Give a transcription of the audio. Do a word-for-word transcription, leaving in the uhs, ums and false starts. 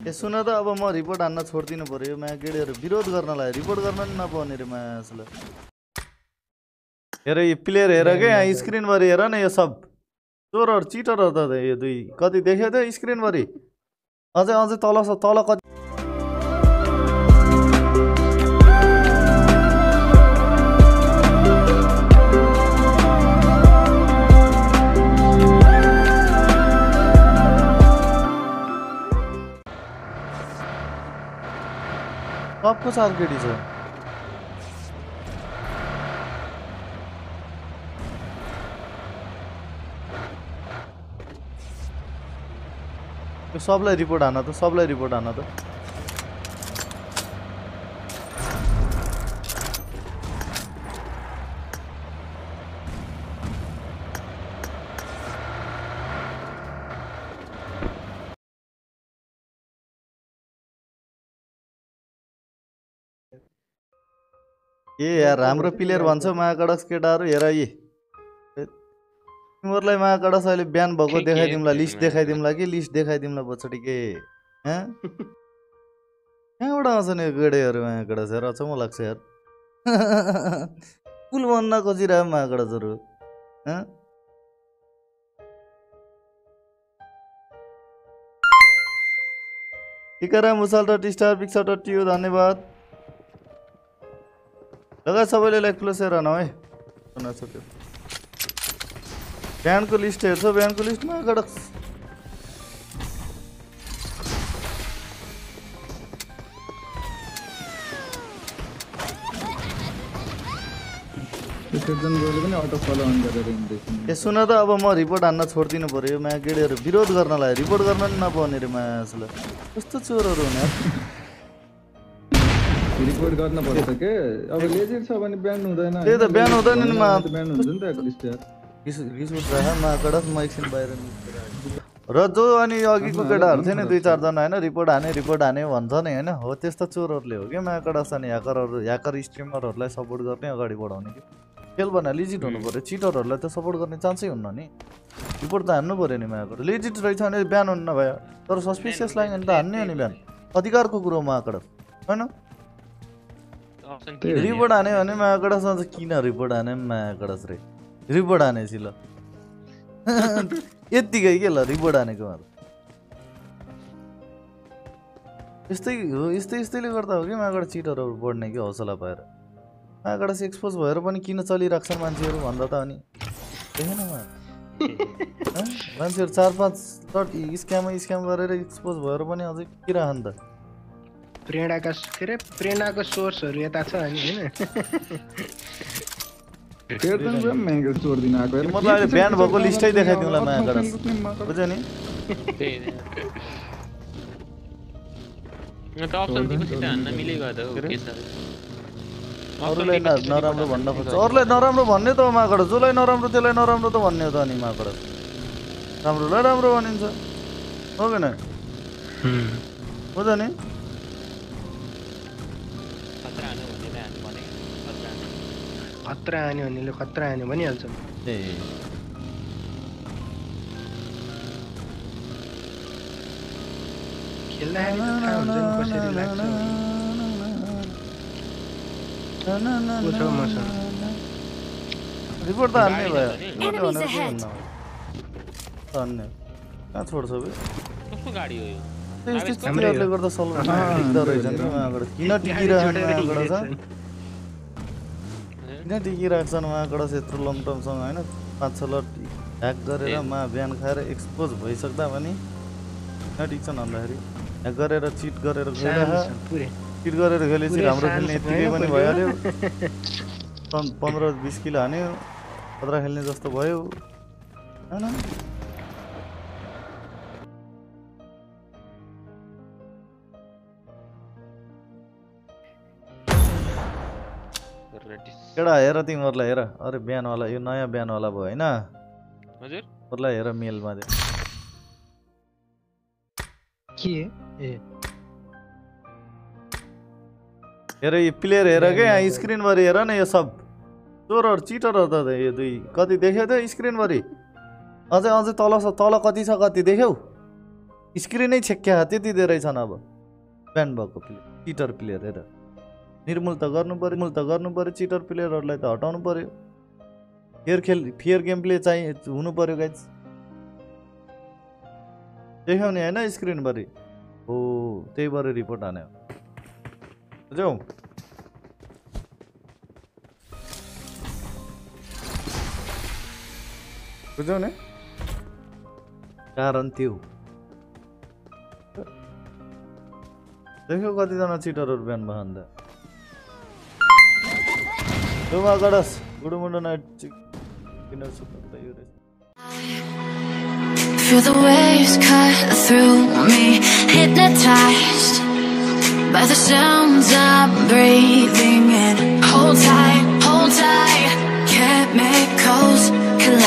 ए सुन त अब म रिपोर्ट हान्न छोड्दिनु पर्यो माया केटीहरू विरोध गर्नलाई रिपोर्ट गर्न नि नपाउने रे माया असले हेर यो प्लेयर हेर के यहाँ स्क्रिन भरि हेर न यो सब चोरहरू चिटरहरू त यो दुई कति देख्यो त स्क्रिन भरि अझै अझै तल तल कति सबको साथ केटी छ सबलाई रिपोर्ट हान त सबलाई रिपोर्ट हान त ए यार राम्रो प्लेयर भन्छ महाकडस केटाहरू हेर यी तिमीहरूलाई महाकडस अहिले बिहान भएको देखाइदिउँला लिस्ट देखाइदिउँला कि लिस्ट देखाइदिउँला पछाडि के कहाँबाट आउँछ नि गेडेहरू महाकडस हेर अचम्म लाग्छ यार कुल भन्न खोजिरह्यो महाकडसहरू Tikaram Musal dot star picture dot टियु धन्यवाद लगा सबैले लाइक प्लस हेर न है सक्यो बिहानको लिस्ट हेर्छ बिहानको लिस्टमा गडक ए सुन त अब म रिपोर्ट हान्न छोड्दिनु पर्यो माया केटीहरू विरोध गर्नलाई रिपोर्ट गर्न नि नपाउने रे माया असले कस्तो चोरहरू हुने रिपोर्ट गर्न पर्छ के अब लेजिट छ भने ब्यान हुँदैन त्यही त ब्यान हुँदैन नि मा ब्यान हुन्छ नि त लिस्ट यार रिस रिस उठ्छ मा कडस म एकछिन बाहिर र जो अनि अघिको केटाहरू थियो नि दुई चारजना होइन रिपोर्ट हाने रिपोर्ट हाने भन्छ नि होइन हो त्यस्तो चोरहरूले हो क्या मा कडस अनि ह्याकरहरू ह्याकर स्ट्रिमरहरूलाई सपोर्ट गर्ने अगाडि बढाउने कि खेल भने लिजिट हुनु पऱ्यो चिटरहरूलाई त सपोर्ट गर्ने चान्सै हुन्न नि रिपोर्ट त हान्नु पऱ्यो नि मायाको लिजिट रहेछ भने ब्यान हुन्न भयो तर सस्पिसियस लाग्यो भने त हान्ने हो नि ब्यान अधिकारको कुरो मा कडस होइन रिपोर्ट हाने भने माया कडस अझ किन रिपोर्ट हाने माया कडस रे रिपोर्ट हानेছি ल यतिकै के ल रिपोर्ट हानेको मतलब यस्तै हो यस्तै यस्तैले गर्दा हो कि मायाबाट चिटरहरू बढ्ने कि हौसला पाएर मायाबाट एक्सपोज भएर पनि किन चलिरहेछन् मान्छेहरू भन्दा त अनि देखेन मान्छेहरू चार पाँच स्क्याम स्क्याम गरेर एक्सपोज भएर पनि अझै किराहन् त प्रेरणाका के रे प्रेरणाको सोर्सहरू यता छ अनि हैन केर्दन पनि महँगो चोर दिन आको म त अहिले ब्यान भएको लिस्टै देखाइदिउँला मायाबाट बुझ्यो नि त्यही न त अप्सन दिएपछि त हान्न मिलेको त हो के छ अरूलाई नराम्रो भन्न खोज्छ अरूलाई नराम्रो भन्ने त हो मायाबाट जसलाई नराम्रो त्यसलाई नराम्रो त भन्ने हो त अनि मायाबाट राम्रोलाई राम्रो भनिन्छ हो कि न बुझ्यो नि खतरा आन्यो भनेले खतरा आन्यो भनिहाल्छ ए खेल्दाखेरि त थाहा हुन्छ नि कसरी लाग्छ रिपोर्ट त हान्ने भयो हान्ने कहाँ छोड्छ बे कस्तो गाडी हो यो त्यस्तै चिजहरूले गर्दा सल्भ देख्दो रहेछ नि उहाँबाट किन टिकिरहेछन् उहाँबाट छ किन टिकिरहेछन् उहाँबाट यत्रो लमटमसँग होइन पाँच छ लट ह्याक गरेर मा बिहान खाएर एक्सपोज भइसक्दा पनि किन टिक्छन् भन्दाखेरि ह्याक गरेर चिट गरेर चिट गरेर खेलेपछि राम्रो खेल्ने यत्तिकै पनि भइहाल्यो पन्ध्र बिस किलो हान्यो खतरा खेल्ने जस्तो भयो होइन केटा हेर तिमीहरूलाई हेर अरे बिहानवाला यो नयाँ बिहानवाला भयो होइन हजुरहरूलाई हेर मेलमा के हेर यो प्लेयर हेर के यहाँ स्क्रिनभरि हेर न यो सब चोरहरू चिटरहरू त यो दुई कति देख्यौ त स्क्रिनभरि अझै अझै तल तल कति छ कति देख्यौ स्क्रिनै छेक्या त्यति धेरै छन् अब ब्यान भएको प्लेयर चिटर प्लेयर हेर निर्मूल त गर्नु पर्यो निर्मूल त गर्नु पर्यो चिटर प्लेयरहरूलाई त हटाउनु पर्यो फेयर खेल फेयर गेम प्ले चाहिँ हुनु पर्यो गाइज देखाउने होइन स्क्रिनभरि हो त्यही भएर रिपोर्ट हान्यो बुझ्यौ बुझ्यौ नि कारण त्यो देख्यौ कतिजना चिटरहरू बिहान भयो अन्त लुमा गडस गुडमुडो नाइट किन सुत्नु यो रहेछ Feel the waves cut through me, hypnotized by the sounds I'm breathing in. Hold tight, hold tight, chemicals collide.